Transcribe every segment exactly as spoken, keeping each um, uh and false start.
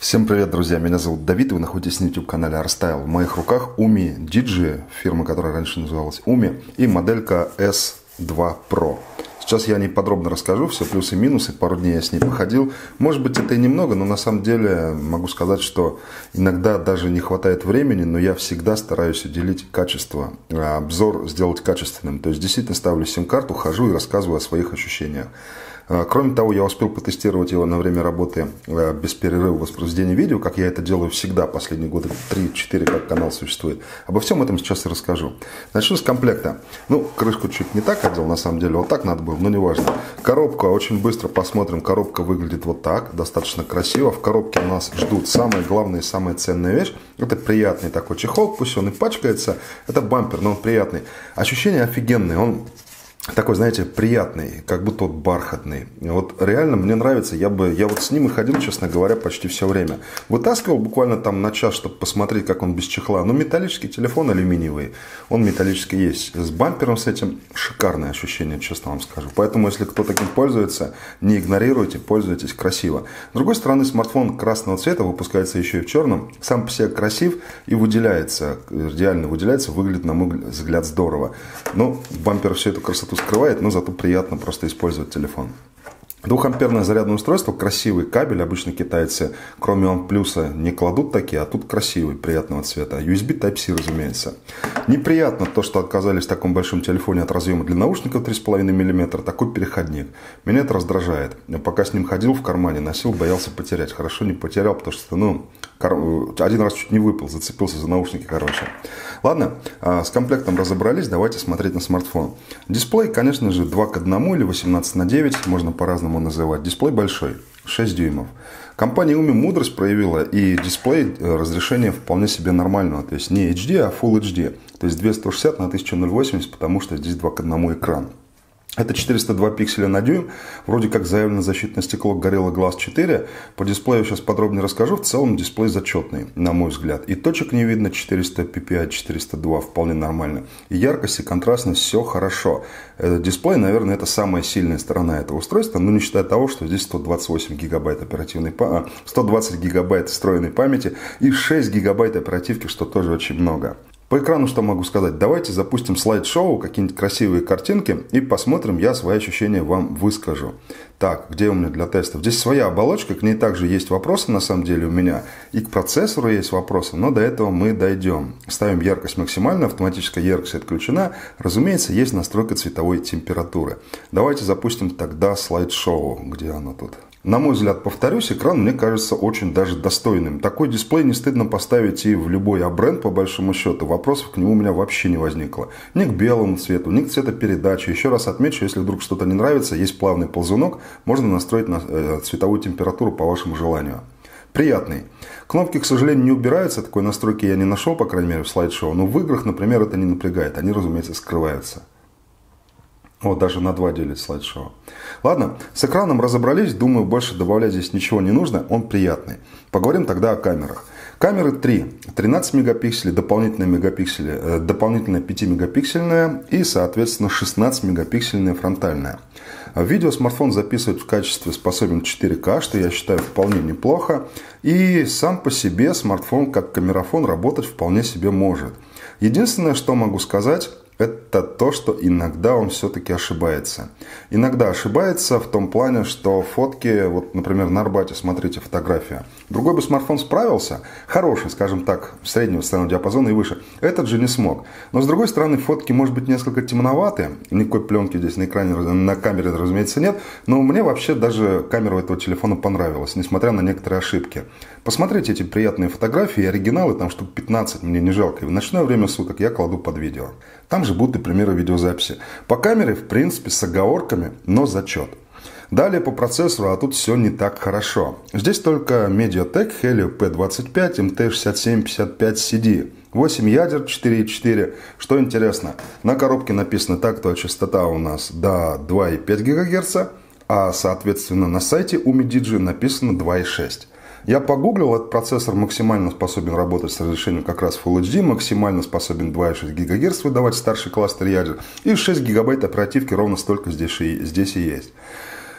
Всем привет, друзья! Меня зовут Давид, вы находитесь на YouTube-канале ArStyle. В моих руках Umi ди джи, фирма, которая раньше называлась Umi, и моделька эс два про. Сейчас я о ней подробно расскажу, все плюсы и минусы, пару дней я с ней походил. Может быть, это и немного, но на самом деле могу сказать, что иногда даже не хватает времени, но я всегда стараюсь уделить качество, обзор сделать качественным. То есть действительно ставлю сим-карту, хожу и рассказываю о своих ощущениях. Кроме того, я успел потестировать его на время работы без перерыва воспроизведения видео, как я это делаю всегда, последние годы три-четыре, как канал существует. Обо всем этом сейчас и расскажу. Начну с комплекта. Ну, крышку чуть не так одел, на самом деле, вот так надо было, но не важно. Коробка, очень быстро посмотрим, коробка выглядит вот так, достаточно красиво. В коробке у нас ждут самая главная и самая ценная вещь. Это приятный такой чехол, пусть он и пачкается. Это бампер, но он приятный. Ощущения офигенные, он... такой, знаете, приятный, как будто вот бархатный. Вот реально мне нравится, я бы, я вот с ним и ходил, честно говоря, почти все время. Вытаскивал буквально там на час, чтобы посмотреть, как он без чехла. Но металлический телефон алюминиевый, он металлический есть. С бампером с этим шикарное ощущение, честно вам скажу. Поэтому, если кто таким пользуется, не игнорируйте, пользуйтесь красиво. С другой стороны, смартфон красного цвета выпускается еще и в черном. Сам по себе красив и выделяется, идеально выделяется, выглядит, на мой взгляд, здорово. Но бампер всю эту красоту скрывает, но зато приятно просто использовать телефон. Двухамперное зарядное устройство, красивый кабель, обычно китайцы, кроме OnePlus, не кладут такие, а тут красивый, приятного цвета. ю эс би Type-C, разумеется. Неприятно то, что отказались в таком большом телефоне от разъема для наушников три с половиной миллиметра, такой переходник. Меня это раздражает. Я пока с ним ходил в кармане, носил, боялся потерять. Хорошо не потерял, потому что, ну, один раз чуть не выпал, зацепился за наушники, короче. Ладно, с комплектом разобрались, давайте смотреть на смартфон. Дисплей, конечно же, два к одному или восемнадцать на девять, можно по-разному называть. Дисплей большой, шесть дюймов. Компания Umi мудрость проявила, и дисплей разрешение вполне себе нормального. То есть не эйч ди, а Full эйч ди. То есть две тысячи сто шестьдесят на тысяча восемьдесят, потому что здесь два к одному экран. Это четыреста два пикселя на дюйм, вроде как заявлено защитное стекло Gorilla Glass четыре. По дисплею сейчас подробнее расскажу, в целом дисплей зачетный, на мой взгляд. И точек не видно, четыреста пи пи ай, четыреста два, вполне нормально. И яркость, и контрастность, все хорошо. Этот дисплей, наверное, это самая сильная сторона этого устройства, но не считая того, что здесь сто двадцать восемь гигабайт оперативной памяти, сто двадцать гигабайт встроенной памяти и шесть гигабайт оперативки, что тоже очень много. По экрану что могу сказать? Давайте запустим слайд-шоу, какие-нибудь красивые картинки и посмотрим, я свои ощущения вам выскажу. Так, где у меня для тестов? Здесь своя оболочка, к ней также есть вопросы на самом деле у меня. И к процессору есть вопросы, но до этого мы дойдем. Ставим яркость максимально, автоматическая яркость отключена. Разумеется, есть настройка цветовой температуры. Давайте запустим тогда слайд-шоу. Где оно тут? На мой взгляд, повторюсь, экран мне кажется очень даже достойным. Такой дисплей не стыдно поставить и в любой А-бренд, по большому счету. Вопросов к нему у меня вообще не возникло. Ни к белому цвету, ни к цветопередаче. Еще раз отмечу, если вдруг что-то не нравится, есть плавный ползунок, можно настроить на э, цветовую температуру по вашему желанию. Приятный. Кнопки, к сожалению, не убираются. Такой настройки я не нашел, по крайней мере, в слайд-шоу. Но в играх, например, это не напрягает. Они, разумеется, скрываются. Вот, даже на два делить слайд-шоу. Ладно, с экраном разобрались. Думаю, больше добавлять здесь ничего не нужно. Он приятный. Поговорим тогда о камерах. Камеры три. тринадцать мегапикселей, дополнительные мегапиксели, э, дополнительная пятимегапиксельная и, соответственно, шестнадцатимегапиксельная фронтальная. Видео смартфон записывает в качестве способен четыре ка, что я считаю вполне неплохо. И сам по себе смартфон как камерафон работать вполне себе может. Единственное, что могу сказать, это то, что иногда он все-таки ошибается. Иногда ошибается в том плане, что фотки, вот, например, на Арбате, смотрите, фотография. Другой бы смартфон справился, хороший, скажем так, среднего ценового диапазона и выше. Этот же не смог. Но, с другой стороны, фотки, может быть, несколько темноваты. Никакой пленки здесь на экране, на камере, разумеется, нет. Но мне вообще даже камера этого телефона понравилась, несмотря на некоторые ошибки. Посмотрите эти приятные фотографии, оригиналы, там штук пятнадцать, мне не жалко. И в ночное время суток я кладу под видео. Там же будут и примеры видеозаписи. По камере, в принципе, с оговорками, но зачет. Далее по процессору, а тут все не так хорошо. Здесь только Mediatek Helio пи двадцать пять эм ти шестьдесят семь пятьдесят пять си ди. восемь ядер, четыре и четыре. Что интересно, на коробке написано тактовая частота у нас до два и пять гигагерца, а соответственно на сайте Umi ди джи написано два и шесть. Я погуглил, этот процессор максимально способен работать с разрешением как раз Full эйч ди, максимально способен два и шесть гигагерца выдавать старший кластер ядер, и шесть гигабайт оперативки ровно столько здесь и, здесь и есть.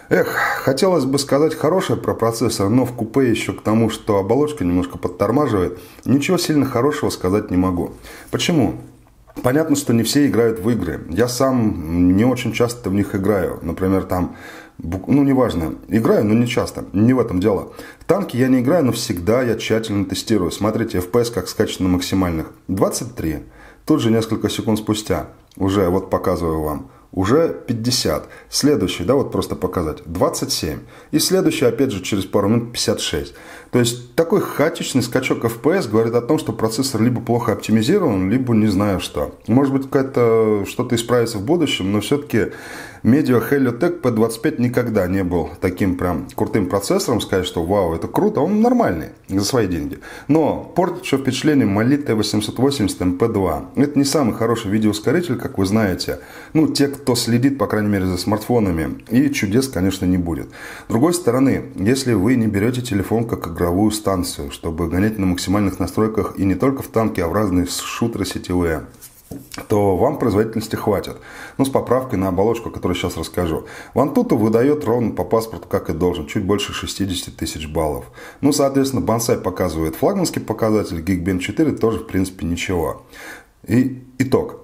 Эх, хотелось бы сказать хорошее про процессор, но в купе еще к тому, что оболочка немножко подтормаживает, ничего сильно хорошего сказать не могу. Почему? Понятно, что не все играют в игры. Я сам не очень часто в них играю. Например, там, ну, неважно, играю, но не часто. Не в этом дело. В танки я не играю, но всегда я тщательно тестирую. Смотрите, эф пи эс как скачет на максимальных. двадцать три. Тут же несколько секунд спустя, уже вот показываю вам, уже пятьдесят. Следующий, да, вот просто показать, двадцать семь. И следующий, опять же, через пару минут пятьдесят шесть. То есть, такой хаотичный скачок эф пи эс говорит о том, что процессор либо плохо оптимизирован, либо не знаю что. Может быть, какая-то что-то исправится в будущем, но все-таки Medio Heliotech пи двадцать пять никогда не был таким прям крутым процессором, сказать, что вау, это круто, он нормальный за свои деньги. Но портит еще впечатление Mali ти восемьсот восемьдесят эм пи два. Это не самый хороший видеоускоритель, как вы знаете. Ну, те, кто следит, по крайней мере, за смартфонами, и чудес, конечно, не будет. С другой стороны, если вы не берете телефон как игровую станцию, чтобы гонять на максимальных настройках и не только в танке, а в разные шутеры сетевые, то вам производительности хватит. Ну, с поправкой на оболочку, о которой сейчас расскажу. Antutu выдает ровно по паспорту, как и должен, чуть больше шестьдесят тысяч баллов. Ну, соответственно, Bonsai показывает флагманский показатель, Geekbench четыре тоже, в принципе, ничего. И итог.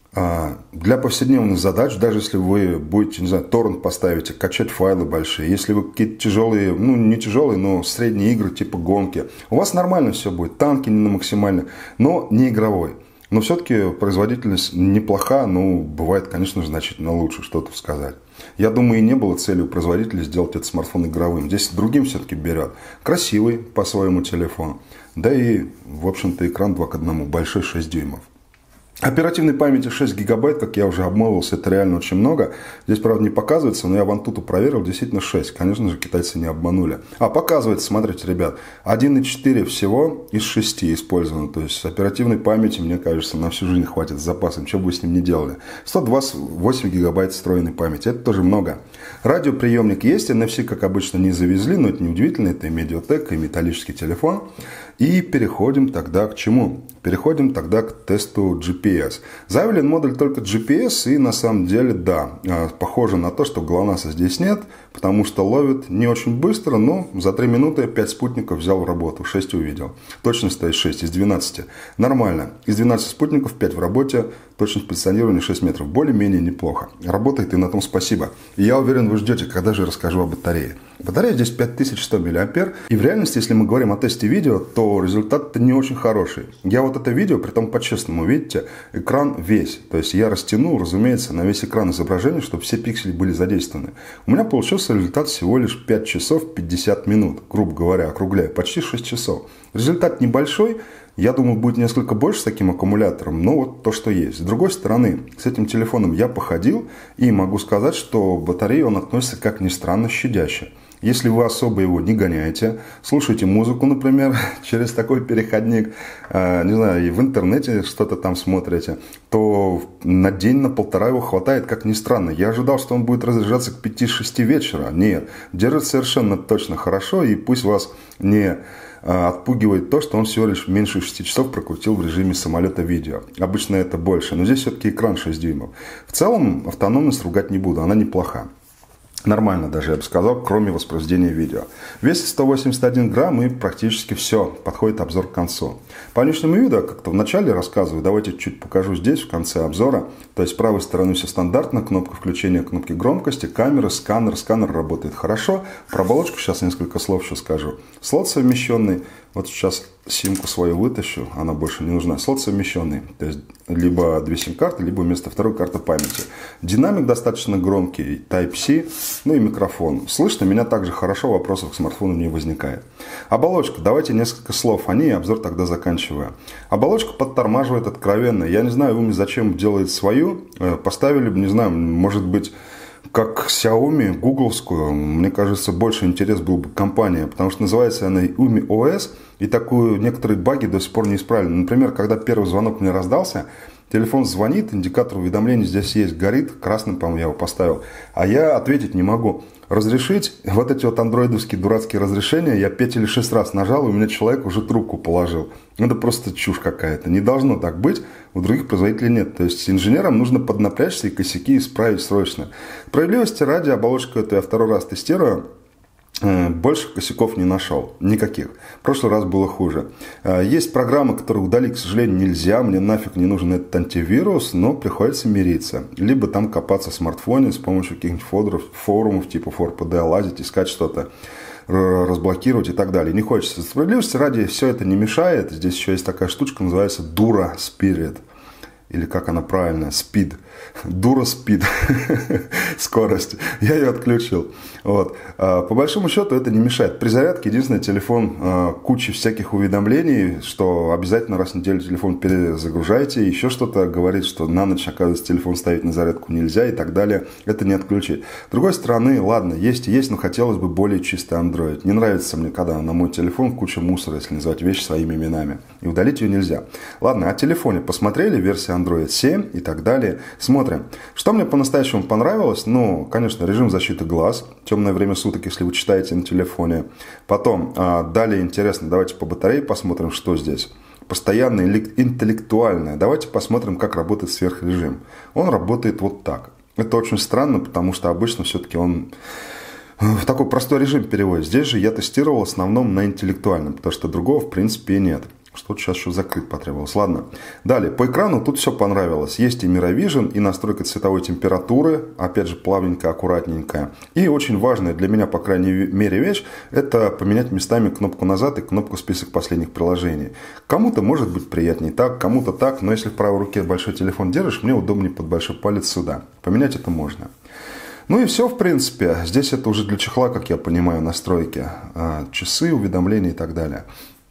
Для повседневных задач, даже если вы будете, не знаю, торрент поставите, качать файлы большие, если вы какие-то тяжелые, ну не тяжелые, но средние игры типа гонки, у вас нормально все будет, танки не на максимально, но не игровой. Но все-таки производительность неплоха, но бывает, конечно же, значительно лучше, что тут сказать. Я думаю, и не было цели у производителя сделать этот смартфон игровым. Здесь другим все-таки берет. Красивый по своему телефону. Да и, в общем-то, экран два к одному, большой, шесть дюймов. Оперативной памяти шесть гигабайт, как я уже обмолвился, это реально очень много. Здесь, правда, не показывается, но я в Antutu проверил, действительно шесть. Конечно же, китайцы не обманули. А, показывается, смотрите, ребят, один и четыре всего из шести использовано. То есть, оперативной памяти, мне кажется, на всю жизнь хватит с запасом, что бы вы с ним ни делали. сто двадцать восемь гигабайт встроенной памяти, это тоже много. Радиоприемник есть, эн эф си, как обычно, не завезли, но это не удивительно, это и Mediatek, и металлический телефон. И переходим тогда к чему? Переходим тогда к тесту джи пи эс. Заявлен модуль только джи пи эс, и на самом деле, да, похоже на то, что ГЛОНАССа здесь нет, потому что ловит не очень быстро, но за три минуты пять спутников взял в работу, шесть увидел. Точность стоит шесть из двенадцати. Нормально. Из двенадцати спутников пять в работе, точность позиционирования шесть метров. Более-менее неплохо. Работает, и на том спасибо. И я уверен, вы ждете, когда же расскажу о батарее. Батарея здесь пять тысяч сто миллиампер. И в реальности, если мы говорим о тесте видео, то результат-то не очень хороший. Я вот это видео, при том по-честному, видите, экран весь. То есть я растянул, разумеется, на весь экран изображение, чтобы все пиксели были задействованы. У меня получился результат всего лишь пять часов пятьдесят минут, грубо говоря, округляя, почти шесть часов. Результат небольшой. Я думаю, будет несколько больше с таким аккумулятором, но вот то, что есть. С другой стороны, с этим телефоном я походил и могу сказать, что к батарее он относится, как ни странно, щадяще. Если вы особо его не гоняете, слушаете музыку, например, через такой переходник, не знаю, и в интернете что-то там смотрите, то на день, на полтора его хватает, как ни странно. Я ожидал, что он будет разряжаться к пяти-шести вечера. Нет, держит совершенно точно хорошо, и пусть вас не отпугивает то, что он всего лишь меньше шести часов прокрутил в режиме самолета видео. Обычно это больше, но здесь все-таки экран шесть дюймов. В целом автономность ругать не буду, она неплоха. Нормально даже, я бы сказал, кроме воспроизведения видео. Весит сто восемьдесят один грамм, и практически все. Подходит обзор к концу. По внешнему виду, как-то в начале рассказываю, давайте чуть покажу здесь, в конце обзора. То есть с правой стороны все стандартно. Кнопка включения, кнопки громкости, камера, сканер. Сканер работает хорошо. Про оболочку сейчас несколько слов еще скажу. Слот совмещенный. Вот сейчас симку свою вытащу, она больше не нужна. Слот совмещенный, то есть либо две сим-карты, либо вместо второй карты памяти. Динамик достаточно громкий, Type-C, ну и микрофон. Слышно меня также хорошо, вопросов к смартфону не возникает. Оболочка, давайте несколько слов о ней, обзор тогда заканчиваю. Оболочка подтормаживает откровенно. Я не знаю, Уми зачем делает свою. Поставили бы, не знаю, может быть, как Xiaomi, гугловскую, мне кажется, больше интерес был бы компания, потому что называется она Umi о эс, и такую некоторые баги до сих пор не исправили. Например, когда первый звонок мне раздался, Телефон звонит, индикатор уведомлений здесь есть, горит, красным, по-моему, я его поставил. А я ответить не могу. Разрешить вот эти вот андроидовские дурацкие разрешения я пять или шесть раз нажал, и у меня человек уже трубку положил. Это просто чушь какая-то. Не должно так быть, у других производителей нет. То есть инженерам нужно поднапрячься и косяки исправить срочно. Справедливости ради, оболочку эту я второй раз тестирую. Больше косяков не нашел. Никаких. В прошлый раз было хуже. Есть программы, которые удалить, к сожалению, нельзя. Мне нафиг не нужен этот антивирус, но приходится мириться. Либо там копаться в смартфоне с помощью каких-нибудь форумов, форумов типа фор пи ди, лазить, искать что-то, разблокировать и так далее. Не хочется. Справедливости ради, все это не мешает. Здесь еще есть такая штучка, называется Dura Spirit. Или как она правильно, спид. Дура спид. Скорость. Я ее отключил. Вот. По большому счету это не мешает. При зарядке единственное, телефон куча всяких уведомлений, что обязательно раз в неделю телефон перезагружайте. Еще что-то говорит, что на ночь, оказывается, телефон ставить на зарядку нельзя и так далее. Это не отключить. С другой стороны, ладно, есть и есть, но хотелось бы более чистый Android. Не нравится мне, когда на мой телефон куча мусора, если называть вещи своими именами. И удалить ее нельзя. Ладно, о телефоне посмотрели, версия Android семь и так далее. Смотрим. Что мне по-настоящему понравилось? Ну, конечно, режим защиты глаз. Темное время суток, если вы читаете на телефоне. Потом, а, далее интересно, давайте по батарее посмотрим, что здесь. Постоянное интеллектуальное. Давайте посмотрим, как работает сверхрежим. Он работает вот так. Это очень странно, потому что обычно все-таки он в такой простой режим переводит. Здесь же я тестировал в основном на интеллектуальном, потому что другого в принципе нет. Что-то сейчас еще закрыть потребовалось. Ладно. Далее. По экрану тут все понравилось. Есть и Miravision, и настройка цветовой температуры. Опять же, плавненькая, аккуратненькая. И очень важная для меня, по крайней мере, вещь, это поменять местами кнопку назад и кнопку список последних приложений. Кому-то может быть приятнее так, кому-то так. Но если в правой руке большой телефон держишь, мне удобнее под большой палец сюда. Поменять это можно. Ну и все, в принципе. Здесь это уже для чехла, как я понимаю, настройки. Часы, уведомления и так далее.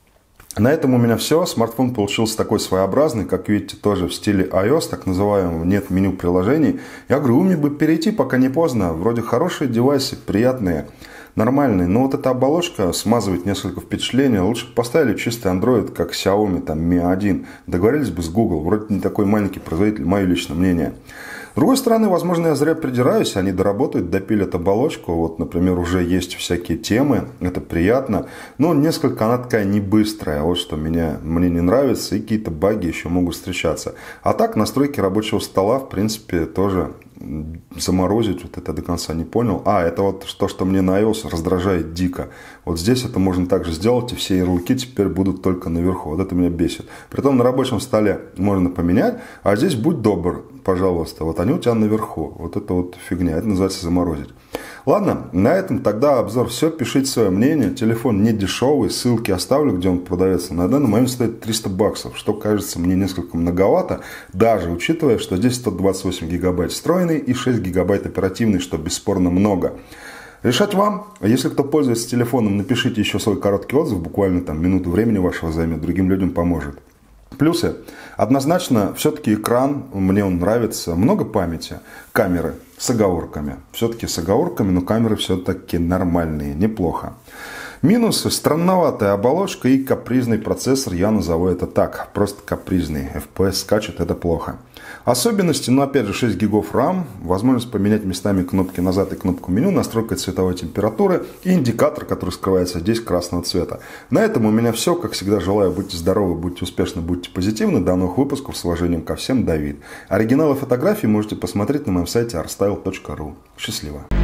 На этом у меня все. Смартфон получился такой своеобразный, как видите, тоже в стиле iOS, так называемого, нет меню приложений. Я говорю, уме бы перейти, пока не поздно. Вроде хорошие девайсы, приятные, нормальные. Но вот эта оболочка смазывает несколько впечатлений. Лучше бы поставили чистый Android, как Xiaomi, там, ми один. Договорились бы с Google. Вроде не такой маленький производитель, мое личное мнение. С другой стороны, возможно, я зря придираюсь, они доработают, допилят оболочку. Вот, например, уже есть всякие темы, это приятно. Но несколько она такая не быстрая, вот что меня, мне не нравится, и какие-то баги еще могут встречаться. А так, настройки рабочего стола, в принципе, тоже заморозить, вот это до конца не понял. А, это вот то, что мне на iOS раздражает дико. Вот здесь это можно также сделать, и все ярлыки теперь будут только наверху. Вот это меня бесит. Притом на рабочем столе можно поменять, а здесь будь добр, пожалуйста. Вот они у тебя наверху. Вот это вот фигня. Это называется заморозить. Ладно, на этом тогда обзор все. Пишите свое мнение. Телефон не дешевый. Ссылки оставлю, где он продается. На данный момент стоит триста баксов, что кажется мне несколько многовато, даже учитывая, что здесь сто двадцать восемь гигабайт встроенный и шесть гигабайт оперативный, что бесспорно много. Решать вам. Если кто пользуется телефоном, напишите еще свой короткий отзыв. Буквально там минуту времени вашего займет. Другим людям поможет. Плюсы. Однозначно, все-таки экран, мне он нравится. Много памяти. Камеры с оговорками. Все-таки с оговорками, но камеры все-таки нормальные. Неплохо. Минусы. Странноватая оболочка и капризный процессор. Я назову это так. Просто капризный. эф пи эс скачет, это плохо. Особенности, ну опять же шесть гигов рам, возможность поменять местами кнопки назад и кнопку меню, настройка цветовой температуры и индикатор, который скрывается здесь красного цвета. На этом у меня все. Как всегда, желаю, будьте здоровы, будьте успешны, будьте позитивны. До новых выпусков. С уважением ко всем, Давид. Оригиналы фотографий можете посмотреть на моем сайте арстайл точка ру. Счастливо.